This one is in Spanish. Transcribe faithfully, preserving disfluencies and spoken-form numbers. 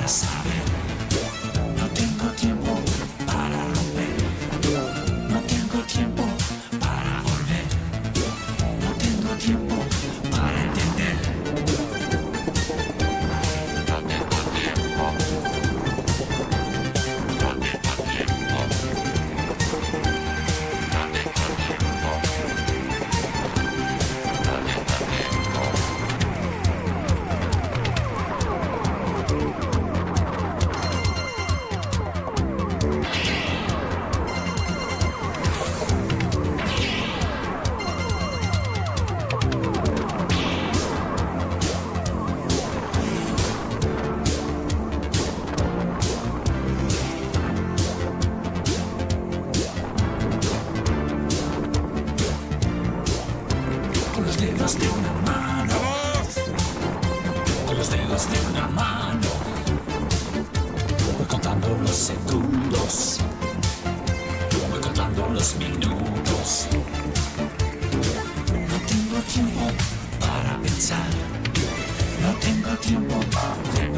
para saber. No tengo tiempo para romper. No tengo tiempo para volver. No tengo tiempo para entender. No tengo tiempo. No tengo tiempo. No tengo tiempo. No tengo tiempo. Con los dedos de una mano, con los dedos de una mano, voy contando los segundos, voy contando los minutos. No tengo tiempo para pensar, no tengo tiempo de